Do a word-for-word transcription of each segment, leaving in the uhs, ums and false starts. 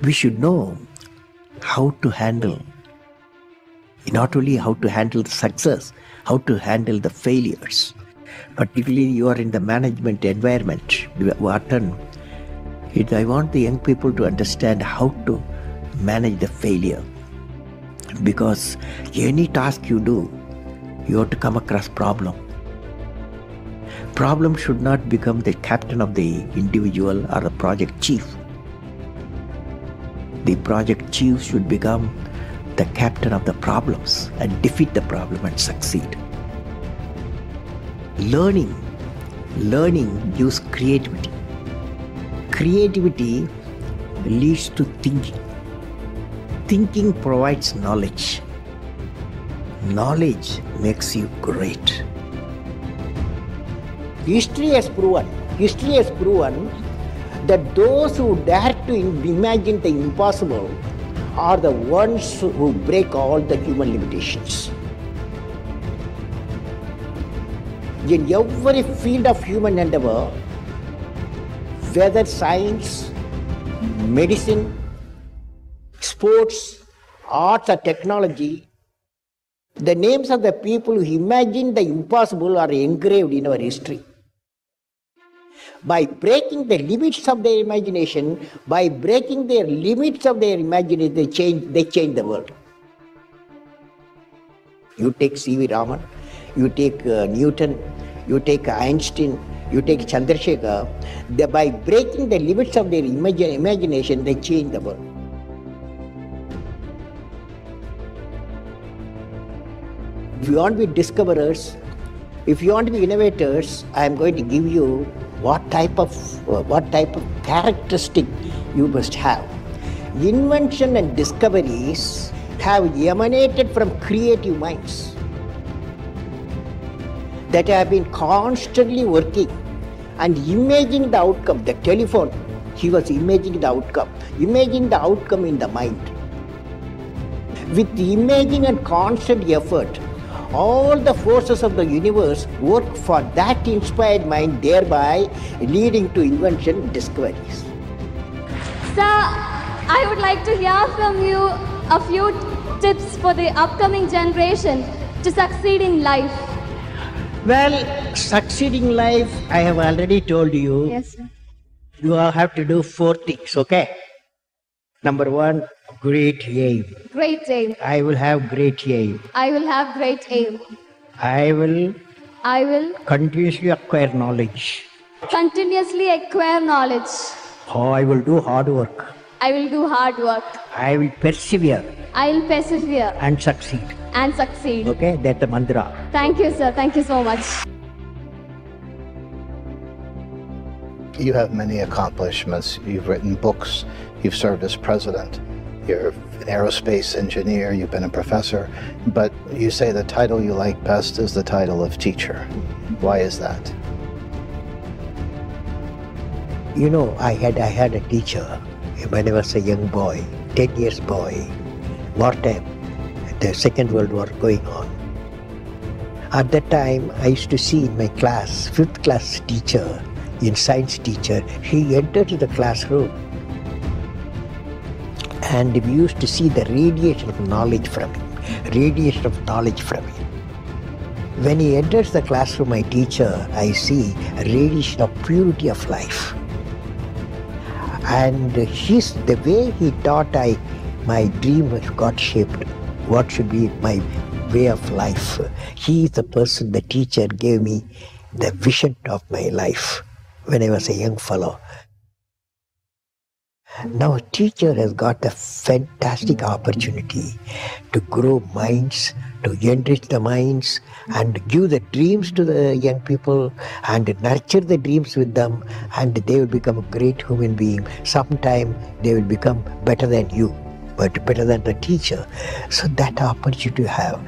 we should know how to handle, not only how to handle the success, how to handle the failures. Particularly you are in the management environment, Wharton. It, I want the young people to understand how to manage the failure. Because any task you do, you have to come across problem. Problem should not become the captain of the individual or the project chief. The project chief should become the captain of the problems and defeat the problem and succeed. Learning, learning gives creativity. Creativity leads to thinking. Thinking provides knowledge. Knowledge makes you great. History has proven, history has proven that those who dare to imagine the impossible are the ones who break all the human limitations. In every field of human endeavor, whether science, medicine, sports, arts or technology, the names of the people who imagined the impossible are engraved in our history. By breaking the limits of their imagination, by breaking their limits of their imagination, they change, they change the world. You take C V Raman, you take uh, Newton, you take Einstein, you take Chandrasekhar, they, by breaking the limits of their imagine, imagination, they change the world. If you want to be discoverers, if you want to be innovators, I am going to give you what type of uh, what type of characteristic you must have. Invention and discoveries have emanated from creative minds that have been constantly working and imagining the outcome. The telephone, he was imagining the outcome, imagining the outcome in the mind. With the imaging and constant effort, all the forces of the universe work for that inspired mind, thereby leading to invention and discoveries. Sir, I would like to hear from you a few tips for the upcoming generation to succeed in life. Well, succeeding life, I have already told you. Yes, sir. You have to do four things, okay? Number one, great aim. Great aim. I will have great aim. I will have great aim. I will I will continuously acquire knowledge. continuously acquire knowledge. Oh, I will do hard work. I will do hard work. I will persevere I will persevere and succeed. and succeed. Okay, that's the mantra. Thank you, sir. Thank you so much. You have many accomplishments. You've written books. You've served as president. You're an aerospace engineer. You've been a professor. But you say the title you like best is the title of teacher. Why is that? You know, I had I had a teacher when I was a young boy, ten years boy, wartime, the Second World War going on. At that time, I used to see in my class, fifth class teacher, in science teacher, he entered the classroom and we used to see the radiation of knowledge from him, radiation of knowledge from him. When he enters the classroom, my teacher, I see a radiation of purity of life. And his, the way he taught, I, my dream got shaped. What should be my way of life? He is the person, the teacher gave me the vision of my life when I was a young fellow. Now a teacher has got a fantastic opportunity to grow minds, to enrich the minds and give the dreams to the young people and nurture the dreams with them, and they will become a great human being. Sometime they will become better than you, but better than the teacher. So that opportunity you have.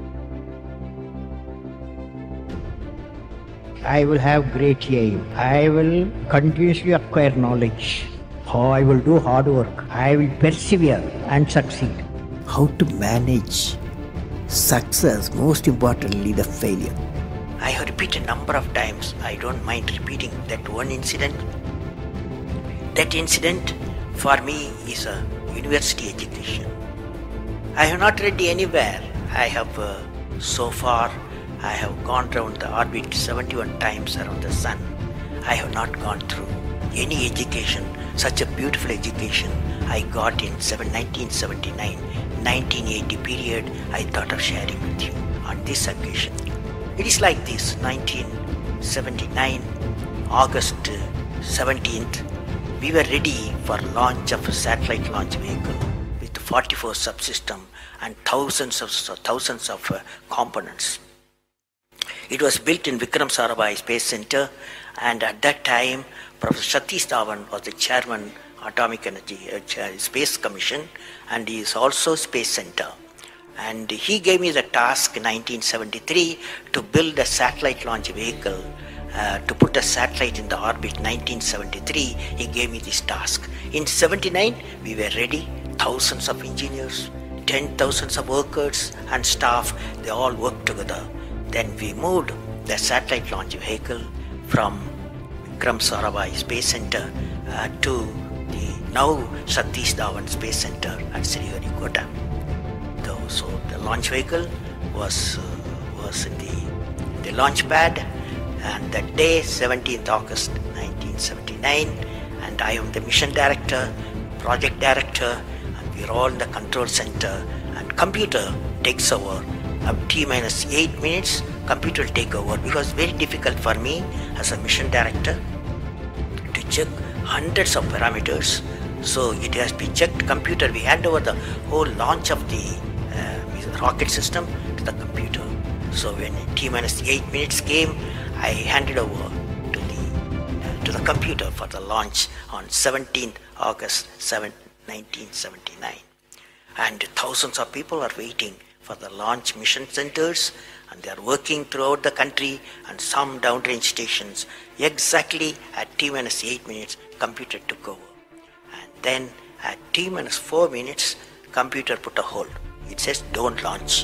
I will have great aim. I will continuously acquire knowledge. Oh, I will do hard work. I will persevere and succeed. How to manage success, most importantly the failure. I have repeated a number of times. I don't mind repeating that one incident. That incident for me is a university education. I have not read anywhere. I have uh, so far I have gone around the orbit seventy-one times around the sun. I have not gone through any education, such a beautiful education I got in nineteen seventy-nine, nineteen eighty period. I thought of sharing with you on this occasion. It is like this: nineteen seventy-nine, August seventeenth, we were ready for launch of a satellite launch vehicle with forty-four subsystems and thousands of thousands of uh, components. It was built in Vikram Sarabhai Space Center, and at that time, Professor Satish Dhawan was the chairman Atomic Energy uh, Space Commission, and he is also Space Center. And he gave me the task in nineteen seventy-three to build a satellite launch vehicle, uh, to put a satellite in the orbit. nineteen seventy-three, he gave me this task. In seventy-nine, we were ready, thousands of engineers, ten thousands of workers and staff, they all worked together. Then we moved the satellite launch vehicle from Vikram Sarabhai Space Center uh, to the now Satish Dhawan Space Center at Sriharikota. So the launch vehicle was uh, was in the, the launch pad, and that day, seventeenth August nineteen seventy-nine, and I am the mission director, project director, and we are all in the control center, and computer takes over. At T minus eight minutes, computer will take over, because it's very difficult for me as a mission director to check hundreds of parameters. So it has been checked. Computer, we hand over the whole launch of the uh, rocket system to the computer. So when T minus eight minutes came, I handed over to the uh, to the computer for the launch on seventeenth August nineteen seventy-nine. And thousands of people are waiting for the launch mission centers, and they are working throughout the country and some downrange stations. Exactly at T minus eight minutes, computer took over. And then at T minus four minutes, computer put a hold. It says don't launch.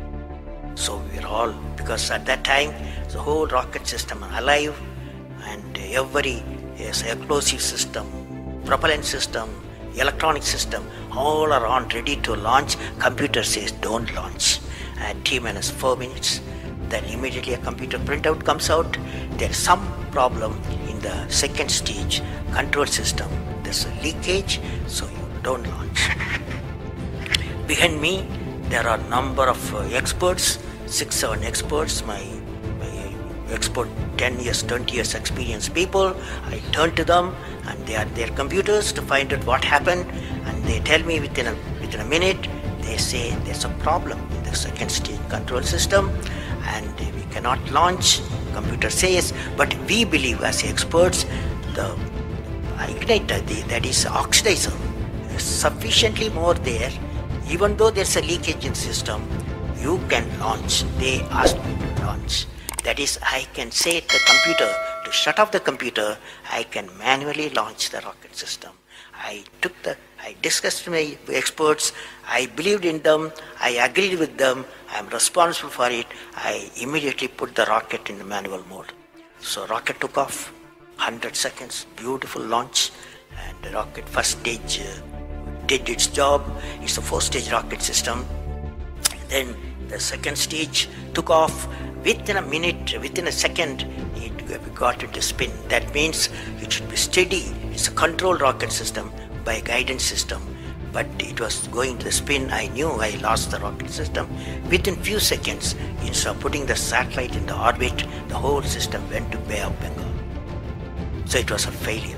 So we are all, because at that time the whole rocket system are alive, and every yes, explosive system, propellant system, electronic system, all are on ready to launch. Computer says don't launch. At T minus four minutes, then immediately a computer printout comes out. There is some problem in the second stage control system. There's a leakage, so you don't launch. Behind me, there are a number of uh, experts, six, seven experts, my, my expert ten years, twenty years experienced people. I turn to them, and they are their computers to find out what happened, and they tell me within a, within a minute, they say there's a problem in the second stage control system, and we cannot launch. Computer says, but we believe as experts, the igniter, the, that is oxidizer, is sufficiently more there. Even though there's a leakage in system, you can launch. They asked me to launch. That is, I can say to the computer to shut off the computer. I can manually launch the rocket system. I took the, I discussed with my experts. I believed in them. I agreed with them. I am responsible for it. I immediately put the rocket in the manual mode. So rocket took off, one hundred seconds, beautiful launch, and the rocket first stage uh, did its job. It's a four-stage rocket system. Then the second stage took off. Within a minute, within a second, it got it to spin. That means it should be steady. It's a controlled rocket system by a guidance system. But it was going to spin. I knew I lost the rocket system. Within few seconds, instead of putting the satellite in the orbit, the whole system went to Bay of Bengal. So it was a failure.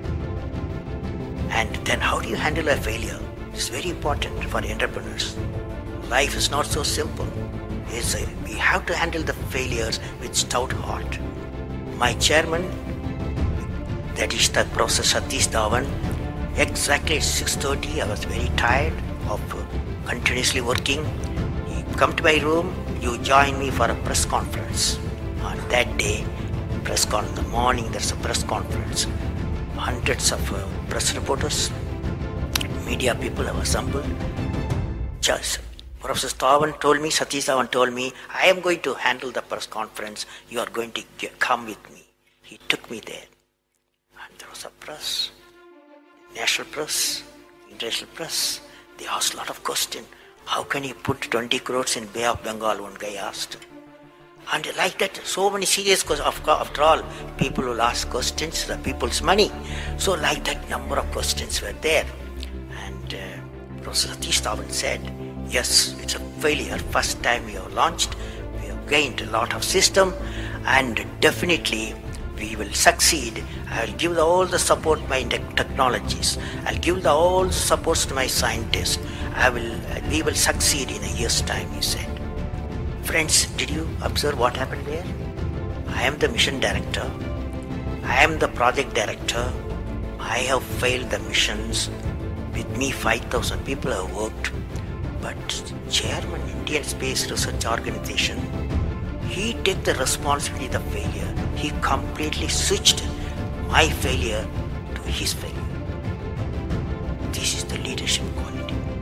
And then how do you handle a failure? It's very important for entrepreneurs. Life is not so simple. It's a, we have to handle the failures with stout heart. My chairman, that is the Professor Satish Dhawan, exactly at six thirty, I was very tired of continuously working. He come to my room, you join me for a press conference. On that day, press con in the morning, there's a press conference. Hundreds of uh, press reporters, media people have assembled. Just Professor Dhawan told me, Satish Dhawan told me, I am going to handle the press conference. You are going to get, come with me. He took me there. And there was a press. national press, international press. They asked a lot of questions. How can you put twenty crores in Bay of Bengal? One guy asked. And like that, so many serious questions. After all, people will ask questions, the people's money. So like that, number of questions were there. And uh, Professor Satish Dhawan said, yes, it's a failure. First time we have launched, we have gained a lot of system, and definitely we will succeed. I will give the, all the support to my technologies. I'll give the, all the supports to my scientists. I will, we will succeed in a year's time, he said. Friends, did you observe what happened there? I am the mission director. I am the project director. I have failed the missions. With me, five thousand people have worked. But chairman, Indian Space Research Organization, he took the responsibility of the failure. He completely switched my failure to his failure. This is the leadership quality.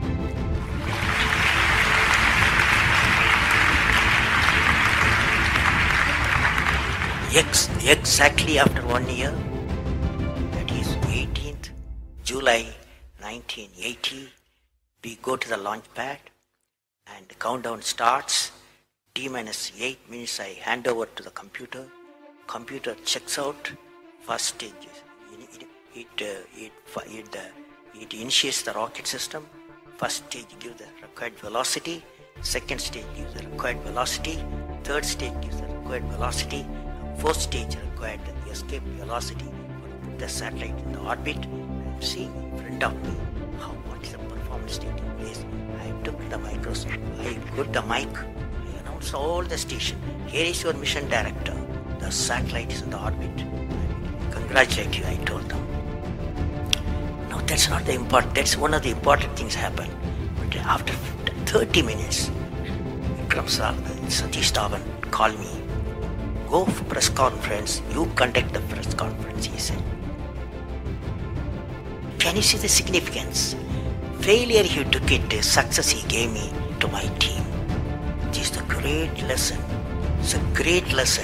Ex exactly after one year, that is eighteenth July nineteen eighty, we go to the launch pad and the countdown starts. T minus eight minutes I hand over to the computer. Computer checks out. First stage, it, it, uh, it, it, uh, it initiates the rocket system. First stage gives the required velocity. Second stage gives the required velocity. Third stage gives the required velocity. Fourth stage required the escape velocity. Put the satellite in the orbit and see in front of me how what is the performance taking place. I took the microscope, I put the mic, I announced all the station. Here is your mission director. The satellite is in the orbit. I congratulate you, I told them. No, that's not the important, that's one of the important things happen. But after thirty minutes, Vikram Satish Dhawan called me. Go for press conference, you conduct the press conference, he said. Can you see the significance? Failure he took it, success he gave me to my team. This is a great lesson. It's a great lesson.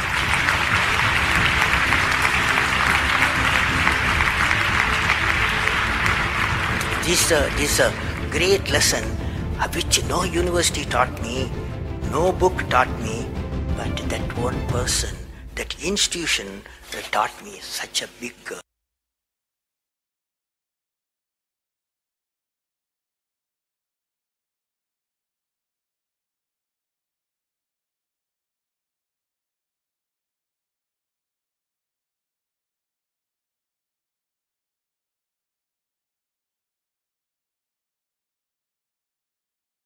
This is a, this is a great lesson which no university taught me, no book taught me, but that one person, that institution that taught me such a big